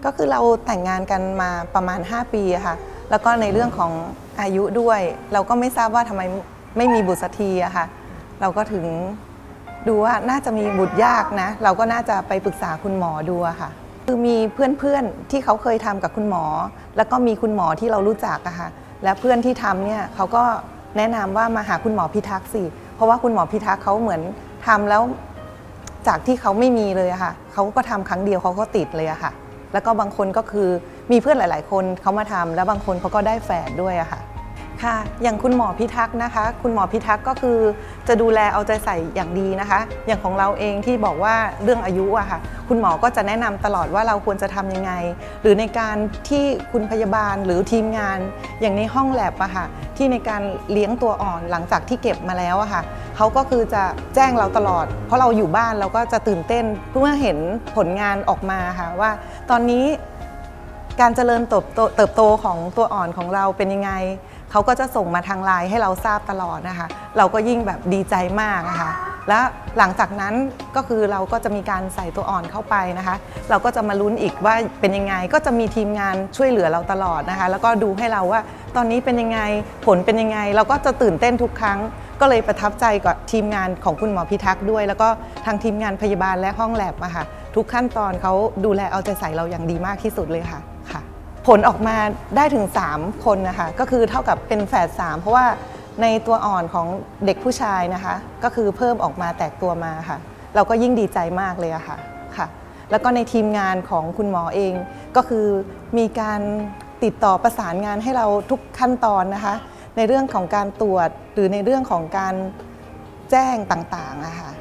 ก็คือเราแต่งงานกันมาประมาณ5 ปีอะค่ะแล้วก็ในเรื่องของอายุด้วยเราก็ไม่ทราบว่าทำไมไม่มีบุตรสักทีอะค่ะเราก็ถึงดูว่าน่าจะมีบุตรยากนะเราก็น่าจะไปปรึกษาคุณหมอดูอะค่ะคือมีเพื่อนๆที่เขาเคยทำกับคุณหมอแล้วก็มีคุณหมอที่เรารู้จักอะค่ะและเพื่อนที่ทำเนี่ยเขาก็แนะนำว่ามาหาคุณหมอพิทักษ์สิเพราะว่าคุณหมอพิทักษ์เขาเหมือนทำแล้วจากที่เขาไม่มีเลยอะค่ะเขาก็ทำครั้งเดียวเขาก็ติดเลยอะค่ะแล้วก็บางคนก็คือมีเพื่อนหลายๆคนเขามาทำแล้วบางคนเขาก็ได้แฝดด้วยอะค่ะค่ะอย่างคุณหมอพิทักษ์นะคะคุณหมอพิทักษ์ก็คือจะดูแลเอาใจใส่อย่างดีนะคะอย่างของเราเองที่บอกว่าเรื่องอายุอะค่ะคุณหมอก็จะแนะนำตลอดว่าเราควรจะทำยังไงหรือในการที่คุณพยาบาลหรือทีมงานอย่างในห้องแลบอะค่ะที่ในการเลี้ยงตัวอ่อนหลังจากที่เก็บมาแล้วอะค่ะเขาก็คือจะแจ้งเราตลอดเพราะเราอยู่บ้านเราก็จะตื่นเต้นเมื่อเห็นผลงานออกมาค่ะว่าตอนนี้การเจริญเติบโตของตัวอ่อนของเราเป็นยังไงเขาก็จะส่งมาทางไลน์ให้เราทราบตลอดนะคะเราก็ยิ่งแบบดีใจมากนะคะและหลังจากนั้นก็คือเราก็จะมีการใส่ตัวอ่อนเข้าไปนะคะเราก็จะมาลุ้นอีกว่าเป็นยังไงก็จะมีทีมงานช่วยเหลือเราตลอดนะคะแล้วก็ดูให้เราว่าตอนนี้เป็นยังไงผลเป็นยังไงเราก็จะตื่นเต้นทุกครั้งก็เลยประทับใจกับทีมงานของคุณหมอพิทักษ์ด้วยแล้วก็ทางทีมงานพยาบาลและห้องแลบอะค่ะทุกขั้นตอนเขาดูแลเอาใจใส่เราอย่างดีมากที่สุดเลยค่ะผลออกมาได้ถึง3 คนนะคะก็คือเท่ากับเป็นแฝด3เพราะว่าในตัวอ่อนของเด็กผู้ชายนะคะก็คือเพิ่มออกมาแตกตัวมาค่ะเราก็ยิ่งดีใจมากเลยอะค่ะแล้วก็ในทีมงานของคุณหมอเองก็คือมีการติดต่อประสานงานให้เราทุกขั้นตอนนะคะในเรื่องของการตรวจหรือในเรื่องของการแจ้งต่างๆอะค่ะ